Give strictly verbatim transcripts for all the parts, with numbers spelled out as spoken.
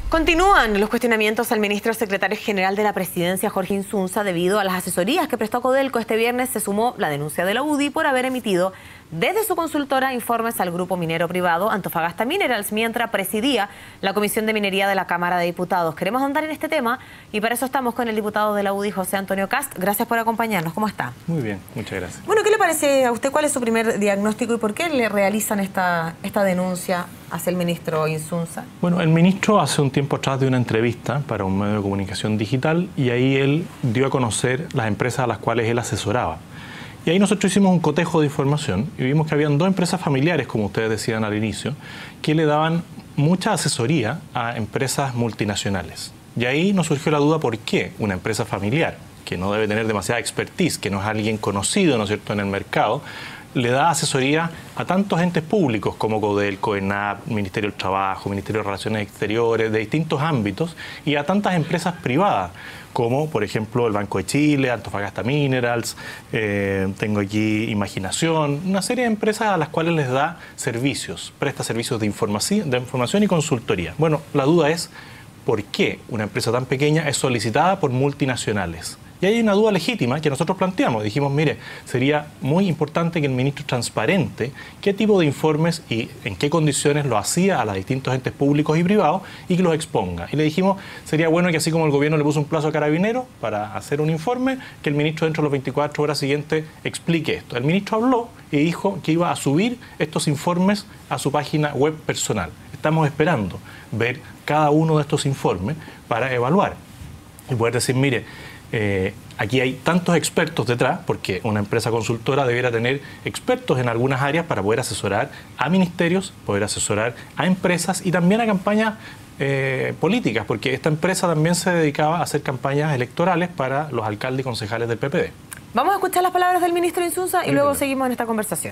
Continúan los cuestionamientos al ministro secretario general de la Presidencia, Jorge Insunza, debido a las asesorías que prestó Codelco. Este viernes se sumó la denuncia de la U D I por haber emitido desde su consultora informes al grupo minero privado Antofagasta Minerals, mientras presidía la Comisión de Minería de la Cámara de Diputados. Queremos ahondar en este tema y para eso estamos con el diputado de la U D I, José Antonio Cast. Gracias por acompañarnos. ¿Cómo está? Muy bien, muchas gracias. Bueno, ¿qué le parece a usted? ¿Cuál es su primer diagnóstico y por qué le realizan esta, esta denuncia hacia el ministro Insunza? Bueno, el ministro hace un tiempo atrás dio una entrevista para un medio de comunicación digital y ahí él dio a conocer las empresas a las cuales él asesoraba. Y ahí nosotros hicimos un cotejo de información y vimos que habían dos empresas familiares, como ustedes decían al inicio, que le daban mucha asesoría a empresas multinacionales. Y ahí nos surgió la duda por qué una empresa familiar, que no debe tener demasiada expertise, que no es alguien conocido, ¿no es cierto?, en el mercado, le da asesoría a tantos entes públicos como Codelco, ENAP, Ministerio del Trabajo, Ministerio de Relaciones Exteriores, de distintos ámbitos, y a tantas empresas privadas, como por ejemplo el Banco de Chile, Antofagasta Minerals, eh, tengo aquí Imaginación, una serie de empresas a las cuales les da servicios, presta servicios de información, de información y consultoría. Bueno, la duda es, ¿por qué una empresa tan pequeña es solicitada por multinacionales? Y hay una duda legítima que nosotros planteamos. Dijimos, mire, sería muy importante que el ministro transparente qué tipo de informes y en qué condiciones lo hacía a los distintos entes públicos y privados y que los exponga. Y le dijimos, sería bueno que así como el gobierno le puso un plazo a Carabineros para hacer un informe, que el ministro dentro de las veinticuatro horas siguientes explique esto. El ministro habló y dijo que iba a subir estos informes a su página web personal. Estamos esperando ver cada uno de estos informes para evaluar y poder decir, mire, Eh, aquí hay tantos expertos detrás, porque una empresa consultora debiera tener expertos en algunas áreas para poder asesorar a ministerios, poder asesorar a empresas y también a campañas eh, políticas, porque esta empresa también se dedicaba a hacer campañas electorales para los alcaldes y concejales del P P D. Vamos a escuchar las palabras del ministro Insunza y luego seguimos en esta conversación.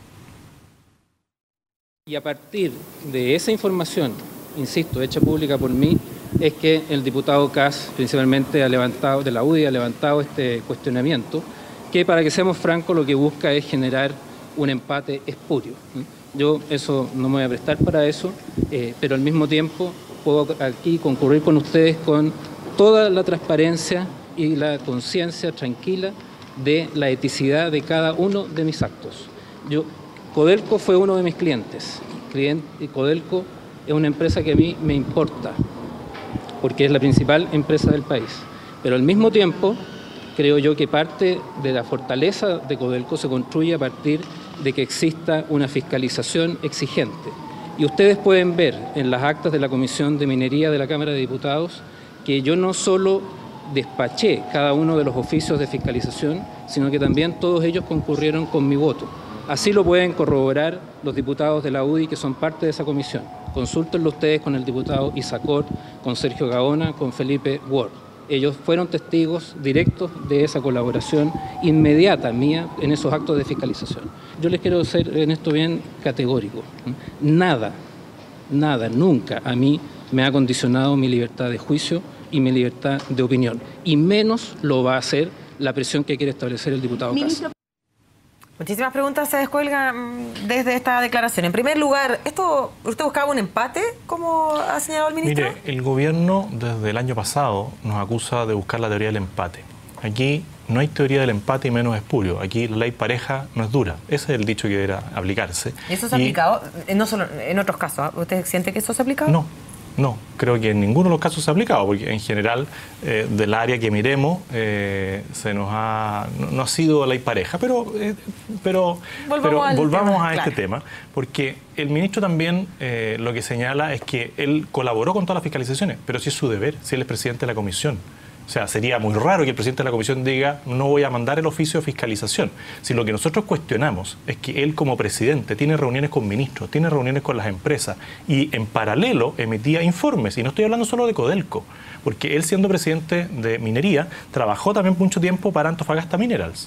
Y a partir de esa información, insisto, hecha pública por mí, es que el diputado Cast, principalmente ha levantado, de la U D I, ha levantado este cuestionamiento, que para que seamos francos lo que busca es generar un empate espurio. Yo eso no me voy a prestar para eso, eh, pero al mismo tiempo puedo aquí concurrir con ustedes con toda la transparencia y la conciencia tranquila de la eticidad de cada uno de mis actos. Yo, Codelco fue uno de mis clientes, cliente, Codelco es una empresa que a mí me importa, porque es la principal empresa del país. Pero al mismo tiempo, creo yo que parte de la fortaleza de Codelco se construye a partir de que exista una fiscalización exigente. Y ustedes pueden ver en las actas de la Comisión de Minería de la Cámara de Diputados que yo no solo despaché cada uno de los oficios de fiscalización, sino que también todos ellos concurrieron con mi voto. Así lo pueden corroborar los diputados de la U D I que son parte de esa comisión. Consúltenlo ustedes con el diputado Isacor, con Sergio Gaona, con Felipe Ward. Ellos fueron testigos directos de esa colaboración inmediata mía en esos actos de fiscalización. Yo les quiero ser en esto bien categórico. Nada, nada, nunca a mí me ha condicionado mi libertad de juicio y mi libertad de opinión. Y menos lo va a hacer la presión que quiere establecer el diputado Cast. Muchísimas preguntas se descuelgan desde esta declaración. En primer lugar, ¿esto usted buscaba un empate, como ha señalado el ministro? Mire, el gobierno desde el año pasado nos acusa de buscar la teoría del empate. Aquí no hay teoría del empate y menos espurio. Aquí la ley pareja no es dura. Ese es el dicho que deberá aplicarse. ¿Y eso se ha y... aplicado? No solo en otros casos. ¿Usted siente que eso se ha aplicado? No. No, creo que en ninguno de los casos se ha aplicado, porque en general eh, del área que miremos eh, se nos ha no, no ha sido ley pareja, pero eh, pero volvamos, pero volvamos tema, a este claro. tema, porque el ministro también eh, lo que señala es que él colaboró con todas las fiscalizaciones, pero sí es su deber, si él es presidente de la comisión. O sea, sería muy raro que el presidente de la comisión diga no voy a mandar el oficio de fiscalización. Si lo que nosotros cuestionamos es que él como presidente tiene reuniones con ministros, tiene reuniones con las empresas y en paralelo emitía informes. Y no estoy hablando solo de Codelco, porque él siendo presidente de minería trabajó también mucho tiempo para Antofagasta Minerals.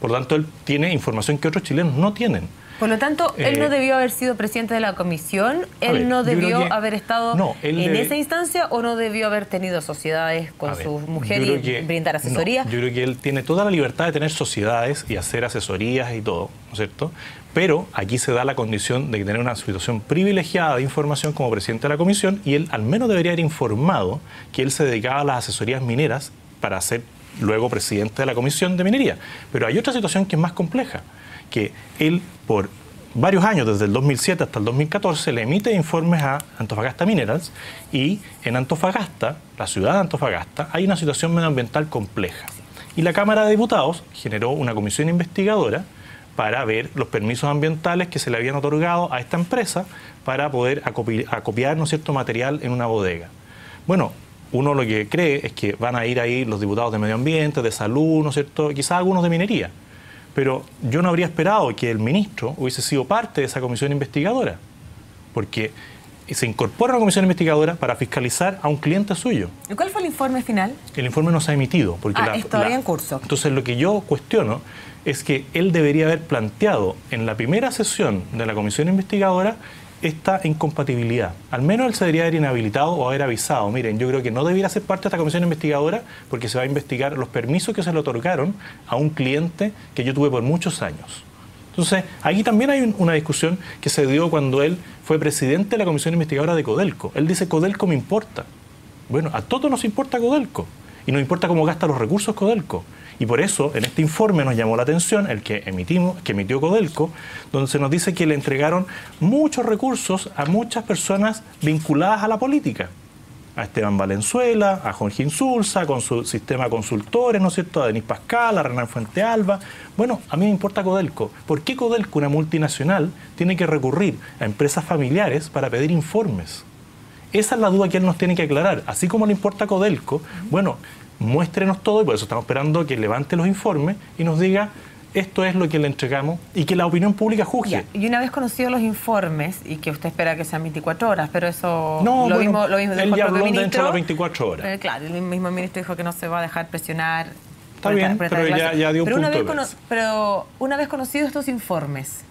Por lo tanto, él tiene información que otros chilenos no tienen. Por lo tanto, él eh, no debió haber sido presidente de la comisión, él ver, no debió que, haber estado no, en debe, esa instancia o no debió haber tenido sociedades con ver, su mujer y que, brindar asesoría. No, yo creo que él tiene toda la libertad de tener sociedades y hacer asesorías y todo, ¿no es cierto? Pero aquí se da la condición de tener una situación privilegiada de información como presidente de la comisión y él al menos debería haber informado que él se dedicaba a las asesorías mineras para ser luego presidente de la comisión de minería. Pero hay otra situación que es más compleja, que él por varios años, desde el dos mil siete hasta el dos mil catorce, le emite informes a Antofagasta Minerals y en Antofagasta, la ciudad de Antofagasta, hay una situación medioambiental compleja. Y la Cámara de Diputados generó una comisión investigadora para ver los permisos ambientales que se le habían otorgado a esta empresa para poder acopiar, acopiar, ¿no es cierto?, material en una bodega. Bueno, uno lo que cree es que van a ir ahí los diputados de Medio Ambiente, de Salud, ¿no es cierto?, quizás algunos de Minería. Pero yo no habría esperado que el ministro hubiese sido parte de esa comisión investigadora, porque se incorpora a la comisión investigadora para fiscalizar a un cliente suyo. ¿Y cuál fue el informe final? El informe no se ha emitido. Porque ah, la, es todavía la, en curso. Entonces lo que yo cuestiono es que él debería haber planteado en la primera sesión de la comisión investigadora esta incompatibilidad. Al menos él se debería haber inhabilitado o haber avisado. Miren, yo creo que no debería ser parte de esta comisión investigadora porque se va a investigar los permisos que se le otorgaron a un cliente que yo tuve por muchos años. Entonces, aquí también hay un, una discusión que se dio cuando él fue presidente de la comisión investigadora de Codelco. Él dice, Codelco me importa. Bueno, a todos nos importa Codelco y nos importa cómo gasta los recursos Codelco. Y por eso, en este informe nos llamó la atención el que emitimos, que emitió Codelco, donde se nos dice que le entregaron muchos recursos a muchas personas vinculadas a la política. A Esteban Valenzuela, a Jorge Insulza, con su sistema de consultores, ¿no es cierto?, a Denis Pascal, a Renan Fuentealba. Bueno, a mí me importa Codelco. ¿Por qué Codelco, una multinacional, tiene que recurrir a empresas familiares para pedir informes? Esa es la duda que él nos tiene que aclarar. Así como le importa Codelco, bueno, muéstrenos todo y por eso estamos esperando que levante los informes y nos diga esto es lo que le entregamos y que la opinión pública juzgue. Ya. Y una vez conocidos los informes y que usted espera que sean veinticuatro horas, pero eso no, lo, bueno, mismo, lo mismo dijo él ya el propio habló ministro. dentro de las veinticuatro horas. Eh, claro, el mismo ministro dijo que no se va a dejar presionar. Está bien, por pero ya, ya dio un pero punto una vez de Pero una vez conocidos estos informes,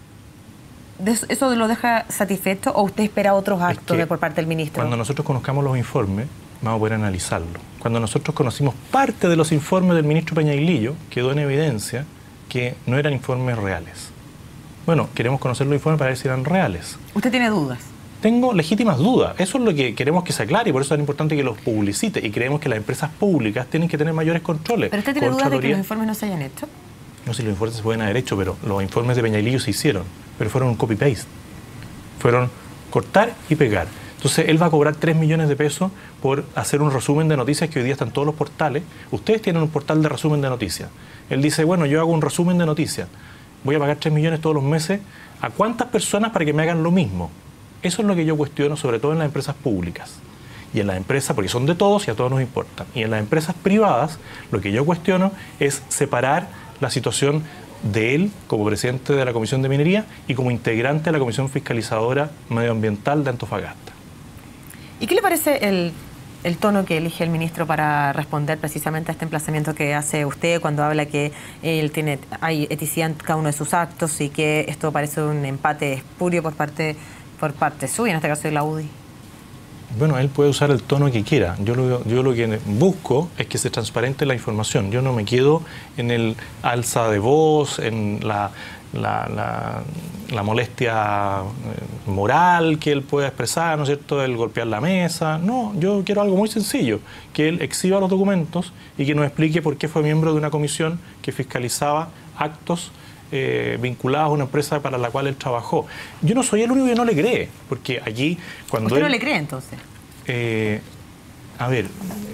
¿eso lo deja satisfecho o usted espera otros actos de por parte del ministro? Cuando nosotros conozcamos los informes, vamos a poder analizarlo. Cuando nosotros conocimos parte de los informes del ministro Peñailillo, quedó en evidencia que no eran informes reales. Bueno, queremos conocer los informes para ver si eran reales. ¿Usted tiene dudas? Tengo legítimas dudas. Eso es lo que queremos que se aclare y por eso es tan importante que los publicite. Y creemos que las empresas públicas tienen que tener mayores controles. ¿Pero usted tiene dudas de que los informes no se hayan hecho? No sé si los informes se pueden haber hecho, pero los informes de Peñailillo se hicieron. Pero fueron un copy-paste. Fueron cortar y pegar. Entonces, él va a cobrar tres millones de pesos por hacer un resumen de noticias que hoy día están en todos los portales. Ustedes tienen un portal de resumen de noticias. Él dice, bueno, yo hago un resumen de noticias. Voy a pagar tres millones todos los meses. ¿A cuántas personas para que me hagan lo mismo? Eso es lo que yo cuestiono, sobre todo en las empresas públicas. Y en las empresas, porque son de todos y a todos nos importan. Y en las empresas privadas, lo que yo cuestiono es separar la situación de él como presidente de la Comisión de Minería y como integrante de la Comisión Fiscalizadora Medioambiental de Antofagasta. ¿Y qué le parece el, el tono que elige el ministro para responder precisamente a este emplazamiento que hace usted cuando habla que él tiene, hay eticidad en cada uno de sus actos y que esto parece un empate espurio por parte, por parte suya, en este caso de la U D I? Bueno, él puede usar el tono que quiera. Yo lo, yo lo que busco es que se transparente la información. Yo no me quedo en el alza de voz, en la, la, la, la molestia moral que él pueda expresar, ¿no es cierto?, el golpear la mesa. No, yo quiero algo muy sencillo, que él exhiba los documentos y que nos explique por qué fue miembro de una comisión que fiscalizaba actos Eh, vinculados a una empresa para la cual él trabajó. Yo no soy el único que no le cree, porque allí cuando ¿Usted él, no le cree entonces? Eh, a ver,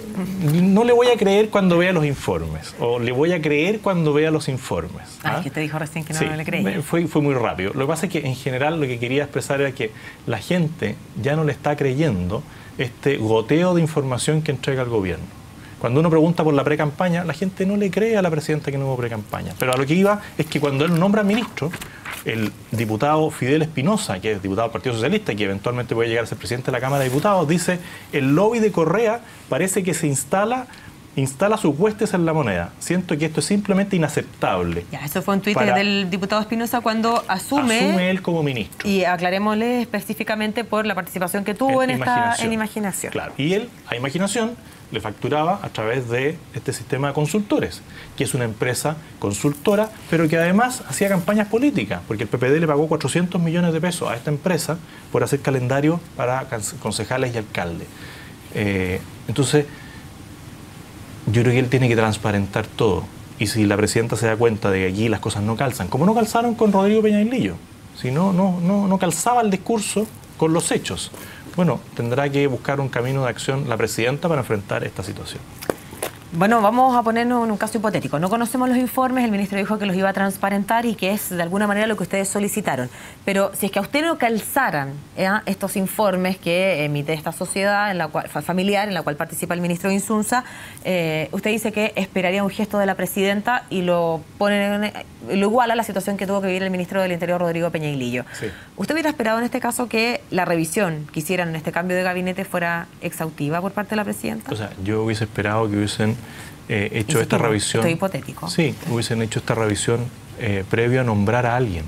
no le voy a creer cuando vea los informes, o le voy a creer cuando vea los informes. Ah, ¿ah? es que te dijo recién que no, sí, no le creía. Fue, fue muy rápido. Lo que pasa es que en general lo que quería expresar era que la gente ya no le está creyendo este goteo de información que entrega el gobierno. Cuando uno pregunta por la pre-campaña, la gente no le cree a la presidenta que no hubo pre-campaña. Pero a lo que iba es que cuando él nombra ministro, el diputado Fidel Espinosa, que es diputado del Partido Socialista y que eventualmente puede llegar a ser presidente de la Cámara de Diputados, dice, el lobby de Correa parece que se instala instala sus huestes en la moneda. Siento que esto es simplemente inaceptable. Ya, eso fue un tuit del diputado Espinosa cuando asume... Asume él como ministro. Y aclarémosle específicamente por la participación que tuvo en, en esta en Imaginación. Claro, y él a Imaginación le facturaba a través de este sistema de consultores, que es una empresa consultora, pero que además hacía campañas políticas, porque el P P D le pagó cuatrocientos millones de pesos a esta empresa por hacer calendario para concejales y alcaldes. Eh, entonces... Yo creo que él tiene que transparentar todo. Y si la presidenta se da cuenta de que aquí las cosas no calzan, como no calzaron con Rodrigo Peñailillo, si no, no, no, no calzaba el discurso con los hechos, bueno, tendrá que buscar un camino de acción la presidenta para enfrentar esta situación. Bueno, vamos a ponernos en un caso hipotético. No conocemos los informes, el ministro dijo que los iba a transparentar y que es de alguna manera lo que ustedes solicitaron. Pero si es que a usted no calzaran ¿eh? estos informes que emite esta sociedad en la cual, familiar en la cual participa el ministro Insunza, eh, usted dice que esperaría un gesto de la presidenta y lo pone en, lo iguala a la situación que tuvo que vivir el ministro del Interior, Rodrigo Peñailillo. Sí. ¿Usted hubiera esperado en este caso que la revisión que hicieran en este cambio de gabinete fuera exhaustiva por parte de la presidenta? O sea, yo hubiese esperado que hubiesen Eh, hecho esta revisión. Esto es hipotético. Sí, hubiesen hecho esta revisión eh, previo a nombrar a alguien.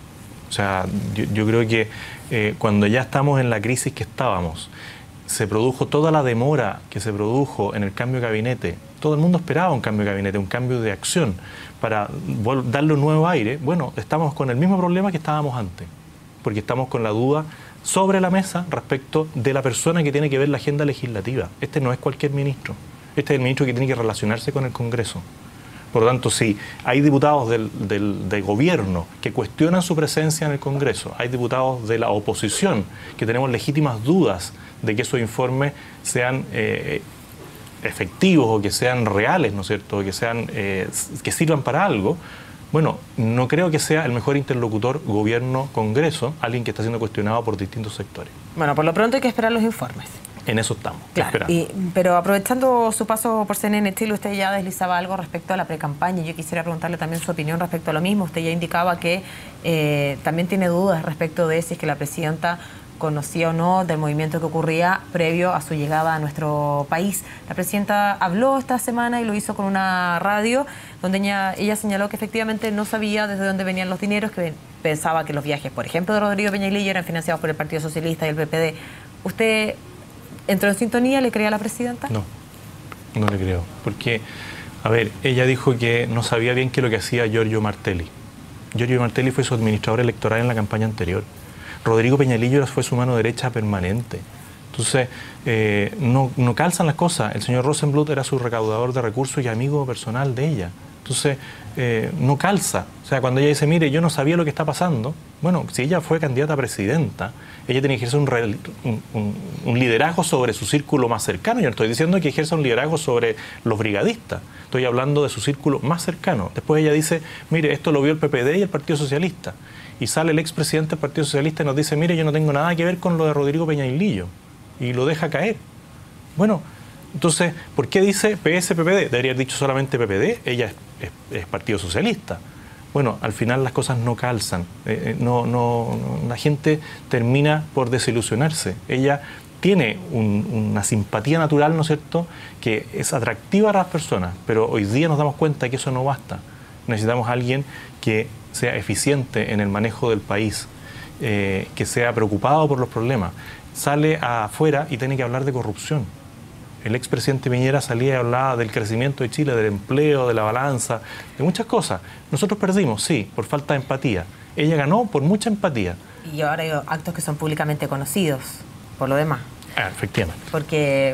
O sea, yo, yo creo que eh, cuando ya estamos en la crisis que estábamos, se produjo toda la demora que se produjo en el cambio de gabinete. Todo el mundo esperaba un cambio de gabinete, un cambio de acción para darle un nuevo aire. Bueno, estamos con el mismo problema que estábamos antes, porque estamos con la duda sobre la mesa respecto de la persona que tiene que ver la agenda legislativa. Este no es cualquier ministro. Este es el ministro que tiene que relacionarse con el Congreso. Por lo tanto, si hay diputados del, del, del gobierno que cuestionan su presencia en el Congreso, hay diputados de la oposición que tenemos legítimas dudas de que esos informes sean eh, efectivos o que sean reales, ¿no es cierto?, que, sean, eh, que sirvan para algo, bueno, no creo que sea el mejor interlocutor gobierno-Congreso, alguien que está siendo cuestionado por distintos sectores. Bueno, por lo pronto hay que esperar los informes. En eso estamos. Claro, y, pero aprovechando su paso por C N N Chile, usted ya deslizaba algo respecto a la precampaña y yo quisiera preguntarle también su opinión respecto a lo mismo. Usted ya indicaba que eh, también tiene dudas respecto de si es que la presidenta conocía o no del movimiento que ocurría previo a su llegada a nuestro país. La presidenta habló esta semana y lo hizo con una radio donde ella, ella señaló que efectivamente no sabía desde dónde venían los dineros, que pensaba que los viajes, por ejemplo, de Rodrigo Peñailillo eran financiados por el Partido Socialista y el P P D. ¿Usted entró en sintonía? ¿Le creía a la presidenta? No, no le creo. Porque, a ver, ella dijo que no sabía bien qué es lo que hacía Giorgio Martelli. Giorgio Martelli fue su administrador electoral en la campaña anterior. Rodrigo Peñailillo fue su mano derecha permanente. Entonces, eh, no, no calzan las cosas. El señor Rosenbluth era su recaudador de recursos y amigo personal de ella. Entonces, eh, no calza. O sea, cuando ella dice, mire, yo no sabía lo que está pasando, bueno, si ella fue candidata a presidenta, ella tiene que ejercer un, un, un, un liderazgo sobre su círculo más cercano. Yo no estoy diciendo que ejerza un liderazgo sobre los brigadistas. Estoy hablando de su círculo más cercano. Después ella dice, mire, esto lo vio el P P D y el Partido Socialista. Y sale el expresidente del Partido Socialista y nos dice, mire, yo no tengo nada que ver con lo de Rodrigo Peñailillo. Y lo deja caer. Bueno, entonces, ¿por qué dice P S P P D? Debería haber dicho solamente P P D, ella es, es, es Partido Socialista. Bueno, al final las cosas no calzan. Eh, no, no, no, la gente termina por desilusionarse. Ella tiene un, una simpatía natural, ¿no es cierto?, que es atractiva a las personas, pero hoy día nos damos cuenta que eso no basta. Necesitamos a alguien que sea eficiente en el manejo del país, eh, que sea preocupado por los problemas. Sale afuera y tiene que hablar de corrupción. El expresidente Piñera salía y hablaba del crecimiento de Chile, del empleo, de la balanza, de muchas cosas. Nosotros perdimos, sí, por falta de empatía. Ella ganó por mucha empatía. Y ahora hay actos que son públicamente conocidos, por lo demás. Ah, efectivamente. Porque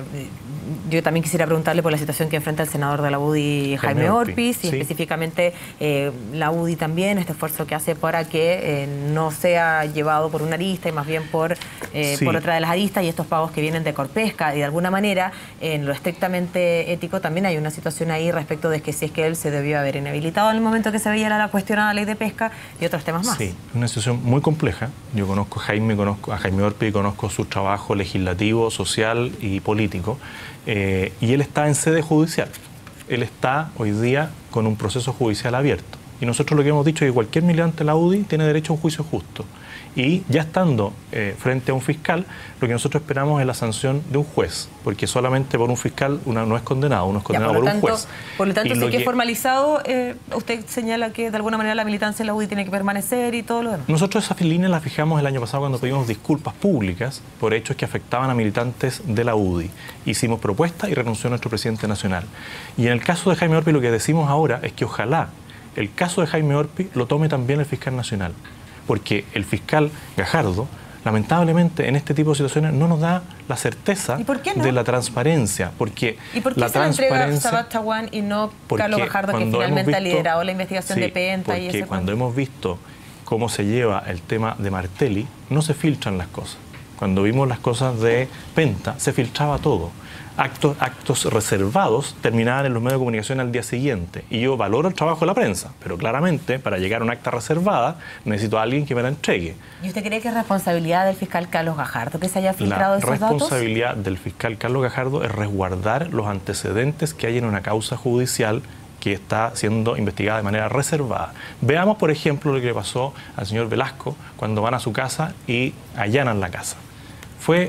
yo también quisiera preguntarle por la situación que enfrenta el senador de la U D I, Jaime, Jaime Orpiz, y sí, específicamente eh, la U D I también, este esfuerzo que hace para que eh, no sea llevado por una arista y más bien por, eh, sí. por otra de las aristas, y estos pagos que vienen de Corpesca. Y de alguna manera, en lo estrictamente ético, también hay una situación ahí respecto de que si es que él se debió haber inhabilitado en el momento que se veía la cuestionada ley de pesca y otros temas más. Sí, una situación muy compleja. Yo conozco a Jaime, conozco a Jaime Orpiz y conozco su trabajo legislativo, social y político, eh, y él está en sede judicial. Él está hoy día con un proceso judicial abierto. Y nosotros lo que hemos dicho es que cualquier militante de la U D I tiene derecho a un juicio justo. Y ya estando eh, frente a un fiscal, lo que nosotros esperamos es la sanción de un juez, porque solamente por un fiscal uno no es condenado, uno es condenado ya, por, por tanto, un juez. Por lo tanto, y si lo que es que... formalizado, eh, usted señala que de alguna manera la militancia en la U D I tiene que permanecer y todo lo demás. Nosotros esas líneas las fijamos el año pasado cuando pedimos disculpas públicas por hechos que afectaban a militantes de la U D I. Hicimos propuesta y renunció nuestro presidente nacional. Y en el caso de Jaime Orpi lo que decimos ahora es que ojalá el caso de Jaime Orpi lo tome también el fiscal nacional. Porque el fiscal Gajardo, lamentablemente, en este tipo de situaciones no nos da la certeza no? de la transparencia. Porque ¿Y por qué la se le entrega a Sabath Chaguán y no Carlos Gajardo, que finalmente visto, ha liderado la investigación sí, de Penta? Y ese porque cuando hemos visto cómo se lleva el tema de Martelli, no se filtran las cosas. Cuando vimos las cosas de Penta, se filtraba todo. Actos, actos reservados terminaban en los medios de comunicación al día siguiente. Y yo valoro el trabajo de la prensa, pero claramente para llegar a un acta reservada necesito a alguien que me la entregue. ¿Y usted cree que es responsabilidad del fiscal Carlos Gajardo que se haya filtrado esos datos? La responsabilidad del fiscal Carlos Gajardo es resguardar los antecedentes que hay en una causa judicial que está siendo investigada de manera reservada. Veamos, por ejemplo, lo que le pasó al señor Velasco cuando van a su casa y allanan la casa. Fue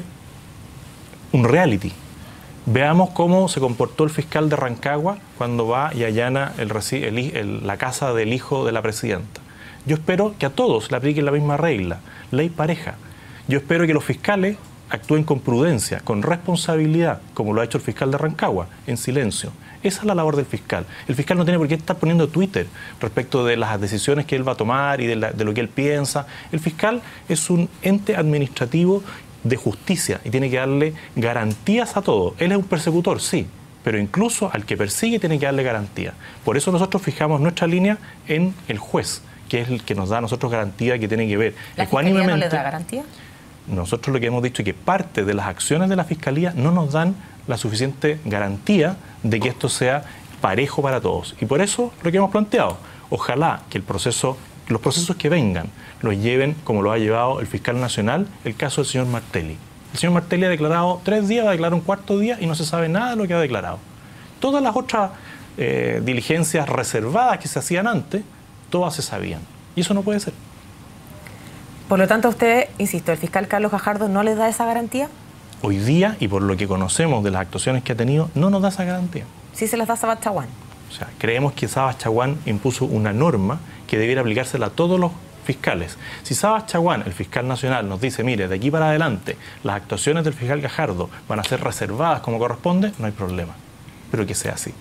un reality. Veamos cómo se comportó el fiscal de Rancagua cuando va y allana el, el, el, la casa del hijo de la presidenta. Yo espero que a todos le apliquen la misma regla, ley pareja. Yo espero que los fiscales actúen con prudencia, con responsabilidad, como lo ha hecho el fiscal de Rancagua, en silencio. Esa es la labor del fiscal. El fiscal no tiene por qué estar poniendo Twitter respecto de las decisiones que él va a tomar y de, la, de lo que él piensa. El fiscal es un ente administrativo de justicia y tiene que darle garantías a todo. Él es un persecutor, sí, pero incluso al que persigue tiene que darle garantías. Por eso nosotros fijamos nuestra línea en el juez, que es el que nos da a nosotros garantía que tiene que ver. ¿La Fiscalía no le da garantía? Nosotros lo que hemos dicho es que parte de las acciones de la Fiscalía no nos dan la suficiente garantía de que esto sea parejo para todos. Y por eso lo que hemos planteado, ojalá que el proceso, los procesos que vengan los lleven como lo ha llevado el fiscal nacional, el caso del señor Martelli. El señor Martelli ha declarado tres días, va a declarar un cuarto día y no se sabe nada de lo que ha declarado. Todas las otras eh, diligencias reservadas que se hacían antes, todas se sabían. Y eso no puede ser. Por lo tanto, usted, insisto, ¿el fiscal Carlos Gajardo no le da esa garantía? Hoy día, y por lo que conocemos de las actuaciones que ha tenido, no nos da esa garantía. Sí se las da Sabath Chaguán. O sea, creemos que Sabath Chaguán impuso una norma que debiera aplicársela a todos los fiscales. Si Sabath Chaguán, el fiscal nacional, nos dice, mire, de aquí para adelante las actuaciones del fiscal Gajardo van a ser reservadas como corresponde, no hay problema. Pero que sea así.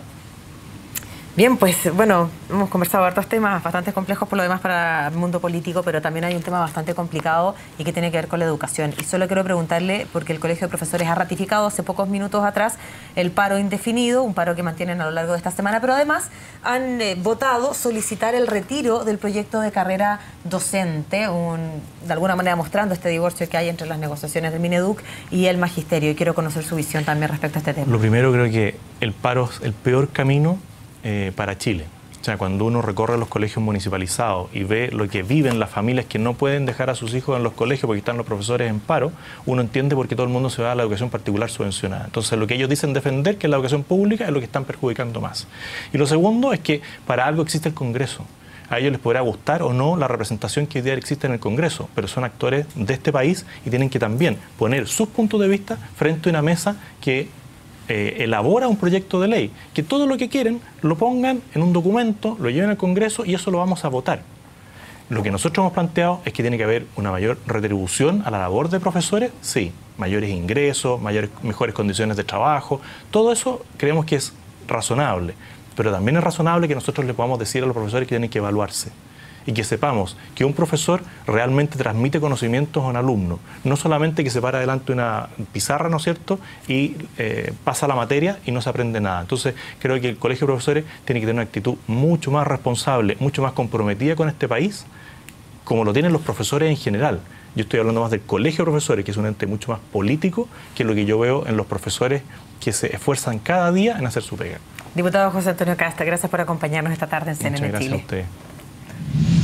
Bien, pues bueno, hemos conversado de hartos temas bastante complejos por lo demás para el mundo político, pero también hay un tema bastante complicado y que tiene que ver con la educación. Y solo quiero preguntarle, porque el Colegio de Profesores ha ratificado hace pocos minutos atrás el paro indefinido, un paro que mantienen a lo largo de esta semana, pero además han eh, votado solicitar el retiro del proyecto de carrera docente, un, de alguna manera mostrando este divorcio que hay entre las negociaciones del Mineduc y el Magisterio. Y quiero conocer su visión también respecto a este tema. Lo primero, creo que el paro es el peor camino Eh, para Chile. O sea, cuando uno recorre los colegios municipalizados y ve lo que viven las familias que no pueden dejar a sus hijos en los colegios porque están los profesores en paro, uno entiende por qué todo el mundo se va a la educación particular subvencionada. Entonces, lo que ellos dicen defender, que es la educación pública, es lo que están perjudicando más. Y lo segundo es que para algo existe el Congreso. A ellos les podrá gustar o no la representación que hoy día existe en el Congreso, pero son actores de este país y tienen que también poner sus puntos de vista frente a una mesa que Eh, elabora un proyecto de ley, que todo lo que quieren lo pongan en un documento, lo lleven al Congreso y eso lo vamos a votar. Lo que nosotros hemos planteado es que tiene que haber una mayor retribución a la labor de profesores, sí, mayores ingresos, mayores, mejores condiciones de trabajo, todo eso creemos que es razonable, pero también es razonable que nosotros le podamos decir a los profesores que tienen que evaluarse y que sepamos que un profesor realmente transmite conocimientos a un alumno, no solamente que se para delante de una pizarra, ¿no es cierto?, y eh, pasa la materia y no se aprende nada. Entonces, creo que el Colegio de Profesores tiene que tener una actitud mucho más responsable, mucho más comprometida con este país, como lo tienen los profesores en general. Yo estoy hablando más del Colegio de Profesores, que es un ente mucho más político que lo que yo veo en los profesores que se esfuerzan cada día en hacer su pega. Diputado José Antonio Casta, gracias por acompañarnos esta tarde en C N N Chile. Muchas gracias a usted.